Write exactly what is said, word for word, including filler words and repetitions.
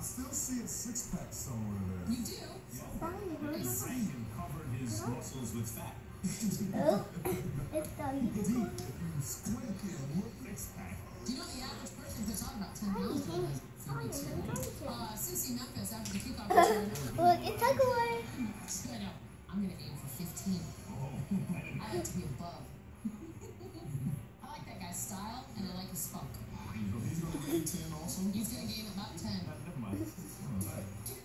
still see a six pack somewhere there. You do? Brandon covered his muscles with fat. Oh, it's the unicorn. Squinky and look six pack. Do you know the average person puts on about ten pounds for like three weeks? Uh, Cincy Memphis after the kickoff return. Look, it took away. I know. I'm gonna aim for fifteen. I like to be above. I like that guy's style, and I like his spunk. He's gonna gain ten also? He's gonna gain about ten. Never mind.